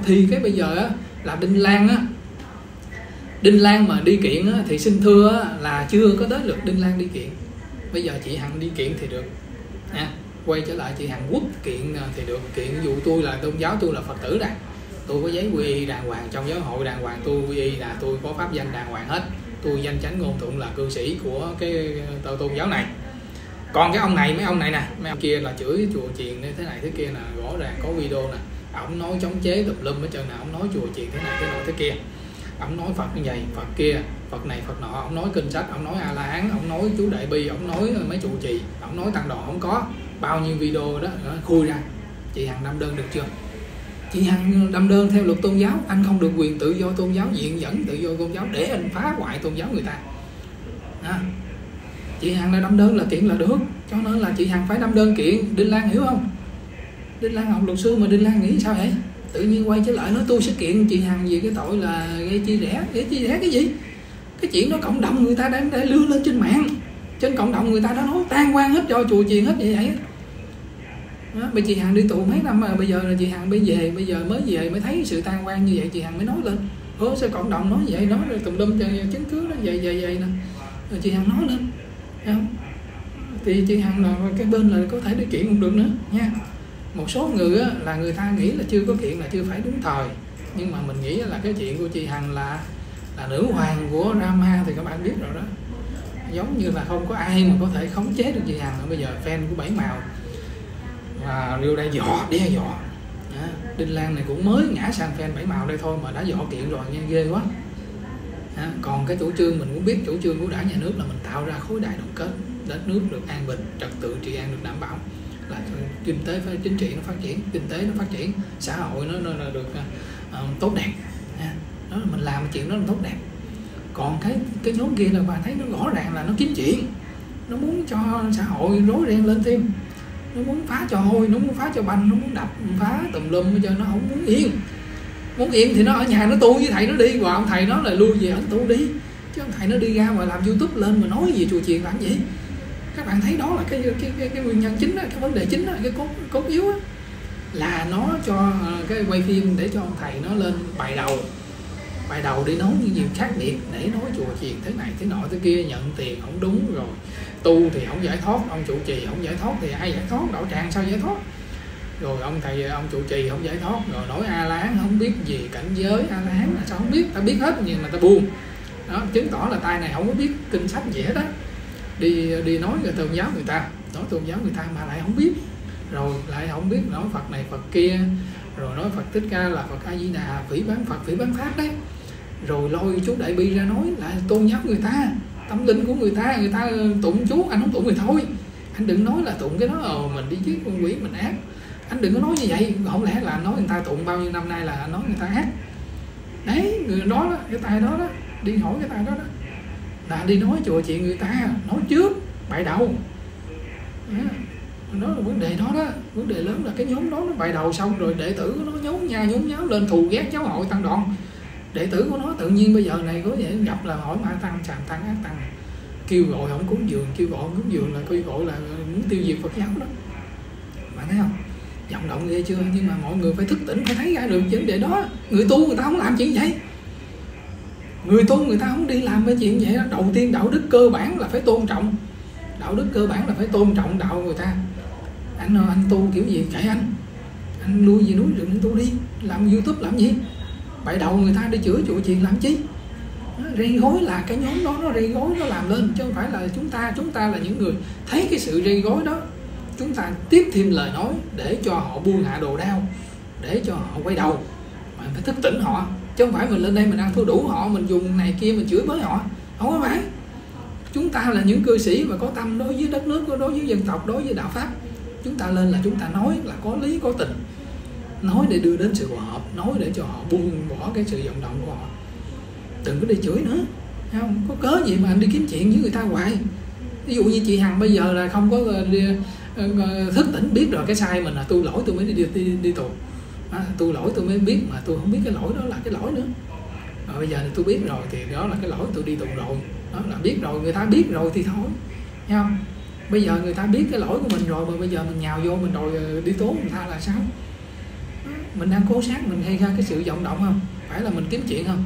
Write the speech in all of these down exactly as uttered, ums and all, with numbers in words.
thì cái bây giờ á, là Đinh Lan á, Đinh Lan mà đi kiện á, thì xin thưa á, là chưa có tới lượt Đinh Lan đi kiện. Bây giờ chị Hằng đi kiện thì được à, quay trở lại chị Hằng Quốc kiện thì được. Kiện dù tôi là tôn giáo, tôi là Phật tử đây, tôi có giấy quy y đàng hoàng, trong giáo hội đàng hoàng, tôi quy y là tôi có pháp danh đàng hoàng hết, tôi danh chánh ngôn thuận là cư sĩ của cái tôn giáo này. Còn cái ông này, mấy ông này nè, mấy ông kia là chửi chùa chiền thế này thế kia nè, rõ ràng có video nè, ổng nói chống chế tùm lum hết trơn nè, ổng nói chùa chiền thế này thế nọ thế kia, ổng nói Phật như vậy, Phật kia, Phật này Phật nọ, ổng nói kinh sách, ổng nói A La Hán, ổng nói chú Đại Bi, ổng nói mấy trụ trì, ổng nói tăng đoàn, không có bao nhiêu video đó khui ra. Chị Hằng đâm đơn được chưa? Chị Hằng đâm đơn theo luật tôn giáo, anh không được quyền tự do tôn giáo, diện dẫn tự do tôn giáo để anh phá hoại tôn giáo người ta à. Chị Hằng đã đâm đơn là kiện là được, cho nên là chị Hằng phải đâm đơn kiện Đinh Lan, hiểu không? Đinh Lan học luật sư mà Đinh Lan nghĩ sao vậy? Tự nhiên quay trở lại nói tôi sẽ kiện chị Hằng vì cái tội là gây chia rẽ. Gây chia rẽ cái gì? Cái chuyện đó cộng đồng người ta đang để lưu lên trên mạng, trên cộng đồng người ta đã nói tan quan hết cho chùa chiền hết vậy vậy đó. Bây chị Hằng đi tù mấy năm mà bây giờ là chị Hằng mới về, bây giờ mới về mới thấy sự tan quan như vậy, chị Hằng mới nói lên. Ủa sao cộng đồng nói vậy, nói rồi tùm lum chứng cứ đó vậy vậy vậy nè, rồi chị Hằng nói lên không? Thì chị Hằng là cái bên là có thể đi kiện cũng được nữa nha. Một số người á, là người ta nghĩ là chưa có kiện là chưa phải đúng thời, nhưng mà mình nghĩ là cái chuyện của chị Hằng là là nữ hoàng của drama thì các bạn biết rồi đó, giống như là không có ai mà có thể khống chế được chị Hằng. Bây giờ fan của Bảy Màu và Rio đây dọ đe dọ à, Đinh Lan này cũng mới ngã sang fan Bảy Màu đây thôi mà đã dọ kiện rồi nha, ghê quá à. Còn cái chủ trương mình cũng biết, chủ trương của Đảng Nhà nước là mình tạo ra khối đại đoàn kết, đất nước được an bình, trật tự trị an được đảm bảo, là kinh tế phải chính trị nó phát triển, kinh tế nó phát triển, xã hội nó, nó là được uh, tốt đẹp à. Đó là mình làm chuyện đó là tốt đẹp. Còn cái cái nhóm kia là bạn thấy nó rõ ràng là nó kiếm chuyện, nó muốn cho xã hội rối ren lên thêm, nó muốn phá trò hôi, nó muốn phá cho banh, nó muốn đập phá tùm lum cho nó không muốn yên. Muốn yên thì nó ở nhà nó tu với thầy nó đi, và ông thầy nó là lui về ông tu đi, chứ ông thầy nó đi ra mà làm YouTube lên mà nói gì chùa chiền làm gì. Các bạn thấy đó là cái cái cái, cái nguyên nhân chính đó, cái vấn đề chính đó, cái cốt cốt yếu đó, là nó cho cái quay phim để cho ông thầy nó lên bài đầu, bài đầu đi nói những gì khác biệt, để nói chùa chiền thế này thế nọ thế kia, nhận tiền không đúng, rồi tu thì không giải thoát, ông trụ trì không giải thoát thì ai giải thoát, đạo tràng sao giải thoát, rồi ông thầy ông trụ trì không giải thoát, rồi nói A La Hán không biết gì cảnh giới A La Hán là sao không biết, ta biết hết nhưng mà ta buông đó, chứng tỏ là tay này không có biết kinh sách gì hết á. Đi đi nói về tôn giáo người ta, nói tôn giáo người ta mà lại không biết, rồi lại không biết nói Phật này Phật kia, rồi nói Phật Thích Ca là Phật A Di Đà, phỉ bán Phật phỉ bán Pháp đấy, rồi lôi chú Đại Bi ra nói là tôn giáo người ta, tâm linh của người ta, người ta tụng chú, anh không tụng thì thôi, anh đừng nói là tụng cái đó ờ mình đi giết con quỷ mình ác, anh đừng có nói như vậy, không lẽ là nói người ta tụng bao nhiêu năm nay là nói người ta ác đấy. Người đó đó, cái tay đó đó, đi hỏi cái tay đó đó là đi nói chùa chuyện người ta, nói trước bài đầu yeah. Đó là vấn đề đó đó, vấn đề lớn là cái nhóm đó nó bài đầu xong rồi đệ tử nó nhốn nha nhốn nháo lên thù ghét giáo hội tăng đoàn. Đệ tử của nó tự nhiên bây giờ này có thể gặp là hỏi ma tăng, tràm tăng, ác tăng, kêu gọi không cúng dường, kêu gọi không cúng dường là kêu gọi là muốn tiêu diệt Phật giáo đó. Bạn thấy không? Vọng động ghê chưa? Nhưng mà mọi người phải thức tỉnh, phải thấy ra được vấn đề đó. Người tu người ta không làm chuyện vậy. Người tu người ta không đi làm cái chuyện vậy đó. Đầu tiên đạo đức cơ bản là phải tôn trọng. Đạo đức cơ bản là phải tôn trọng đạo người ta. Anh anh tu kiểu gì kệ anh. Anh lui gì núi rừng anh tu đi. Làm YouTube làm gì? Bậy đầu người ta đi chửi chùa chiền làm chi? Rây gối là cái nhóm đó nó rây gối nó làm lên, chứ không phải là chúng ta. Chúng ta là những người thấy cái sự rây gối đó, chúng ta tiếp thêm lời nói để cho họ buông hạ đồ đao, để cho họ quay đầu. Mà phải thức tỉnh họ, chứ không phải mình lên đây mình ăn thua đủ họ, mình dùng này kia mình chửi bới họ. Không có phải. Chúng ta là những cư sĩ mà có tâm đối với đất nước, đối với dân tộc, đối với đạo pháp. Chúng ta lên là chúng ta nói là có lý có tình, nói để đưa đến sự hòa hợp, nói để cho họ buông bỏ cái sự vận động của họ. Đừng có đi chửi nữa, không có cớ gì mà anh đi kiếm chuyện với người ta hoài. Ví dụ như chị Hằng bây giờ là không có đi, thức tỉnh biết rồi cái sai mình là tôi lỗi tôi mới đi đi, đi, đi tù. À, tôi lỗi tôi mới biết mà tôi không biết cái lỗi đó là cái lỗi nữa. Và bây giờ thì tôi biết rồi thì đó là cái lỗi tôi đi tù rồi. Đó là biết rồi, người ta biết rồi thì thôi. Thấy không? Bây giờ người ta biết cái lỗi của mình rồi mà bây giờ mình nhào vô mình đòi đi tố người ta là sao? mình đang cố sát mình gây ra cái sự vọng động không? Phải là mình kiếm chuyện không?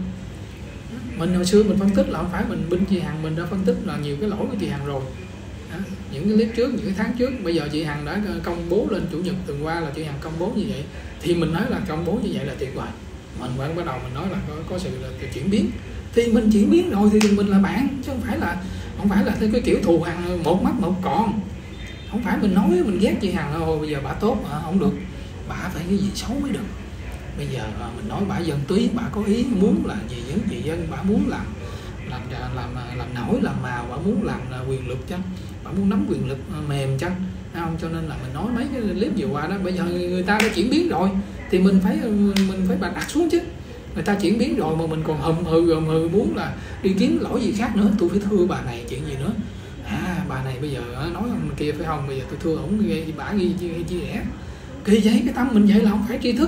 Mình hồi xưa mình phân tích là không phải mình binh chị Hằng, mình đã phân tích là nhiều cái lỗi của chị Hằng rồi. Đó. Những cái clip trước, những cái tháng trước, bây giờ chị Hằng đã công bố lên chủ nhật tuần qua là chị Hằng công bố như vậy, thì mình nói là công bố như vậy là tuyệt vời. Mình vẫn bắt đầu mình nói là có, có sự là chuyển biến, thì mình chuyển biến rồi thì mình là bạn, chứ không phải là không phải là theo cái kiểu thù Hằng một mắt một con. Không phải mình nói mình ghét chị Hằng rồi bây giờ bà tốt à, không được, bà phải cái gì xấu mới được. Bây giờ mình nói bà dân túy, bà có ý muốn là gì dân gì dân, bà muốn làm làm làm làm, làm nổi làm màu, bà muốn làm quyền lực chăng, bà muốn nắm quyền lực mềm chăng, không? Cho nên là mình nói mấy cái clip vừa qua đó, bây giờ người ta đã chuyển biến rồi thì mình phải mình phải đặt xuống chứ. Người ta chuyển biến rồi mà mình còn hầm hừ hầm hừ muốn là đi kiếm lỗi gì khác nữa. Tôi phải thưa bà này chuyện gì nữa, à bà này bây giờ nói ông kia phải không, bây giờ tôi thưa ổng gây bả ghi chia sẻ kỳ vậy. Cái tâm mình vậy là không phải tri thức,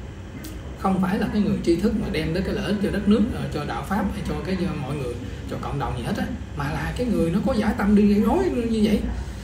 không phải là cái người tri thức mà đem đến cái lợi ích cho đất nước, cho đạo pháp hay cho cái cho mọi người, cho cộng đồng gì hết á, mà là cái người nó có giải tâm đi gây rối như vậy.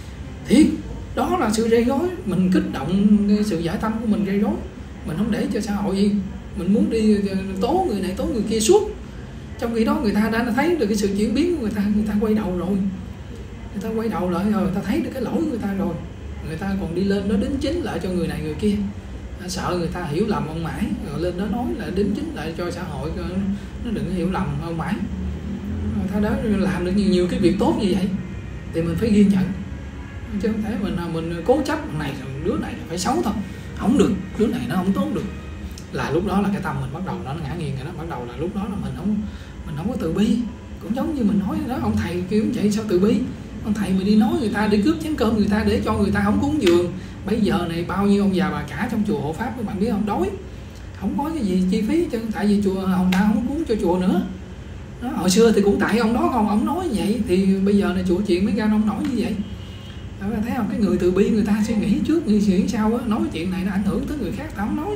Thì đó là sự gây rối, mình kích động cái sự giải tâm của mình gây rối, mình không để cho xã hội yên, mình muốn đi tố người này tố người kia suốt. Trong khi đó người ta đã thấy được cái sự chuyển biến của người ta, người ta quay đầu rồi, người ta quay đầu lại rồi, người ta thấy được cái lỗi của người ta rồi, người ta còn đi lên đó đính chính lại cho người này người kia. Sợ người ta hiểu lầm ông mãi rồi lên đó nói là đính chính lại cho xã hội, nó đừng hiểu lầm ông mãi. Người ta đã làm được nhiều, nhiều cái việc tốt như vậy thì mình phải ghi nhận, chứ không thể mình mình cố chấp thằng này đứa này phải xấu thôi, không được, đứa này nó không tốt được, là lúc đó là cái tâm mình bắt đầu nó ngã nghiêng rồi đó. Bắt đầu là lúc đó là mình không mình không có từ bi. Cũng giống như mình nói đó, ông thầy kêu vậy sao từ bi, ông thầy mà đi nói người ta đi cướp chén cơm người ta để cho người ta không cúng dường. Bây giờ này bao nhiêu ông già bà cả trong chùa hộ pháp các bạn biết không, đói không có cái gì chi phí chứ, tại vì chùa ông ta không cúng cho chùa nữa đó. Hồi xưa thì cũng tại ông đó không, ông nói vậy thì bây giờ này chùa chuyện mới ra nông nổi như vậy. Đó, thấy không, cái người từ bi người ta suy nghĩ trước người suy nghĩ sau á, nói chuyện này nó ảnh hưởng tới người khác ta không nói.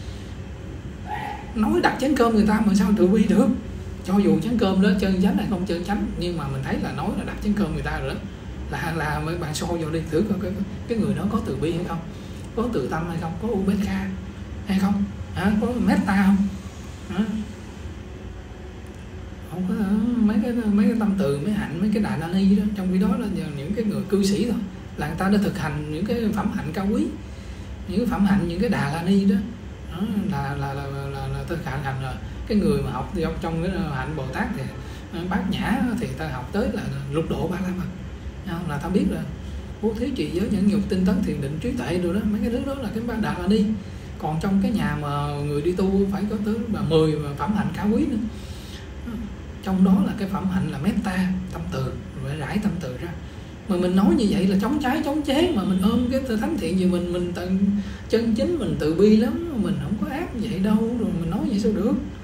Nói đặt chén cơm người ta mà sao từ bi được, cho dù chén cơm đó chân chánh hay không chân chánh, nhưng mà mình thấy là nói là đặt chén cơm người ta rồi đó, là là mấy bạn soi vô đi thử coi cái, cái người đó có từ bi hay không, có từ tâm hay không, có ubeka hay không, à, có metta không, à, không có mấy cái mấy cái tâm từ, mấy hạnh, mấy cái đại la ni đó. Trong khi đó là những cái người cư sĩ thôi là người ta đã thực hành những cái phẩm hạnh cao quý, những cái phẩm hạnh, những cái đà la ni đó, đó là là là là, là, là thực hành hành rồi. Cái người mà học trong trong cái hạnh Bồ Tát thì bát nhã thì ta học tới là lục độ ba la mật, là ta biết là bố thí trì giới nhẫn nhục tinh tấn thiền định trí tuệ rồi đó, mấy cái thứ đó là cái ba đà la ni. Còn trong cái nhà mà người đi tu phải có tới là mười phẩm hạnh cao quý nữa, trong đó là cái phẩm hạnh là metta, tâm từ, rồi rải tâm từ ra. Mà mình nói như vậy là chống trái chống chế, mà mình ôm cái thánh thiện gì mình mình tận chân chính mình từ bi lắm, mình không có ác như vậy đâu, rồi mình nói vậy sao được.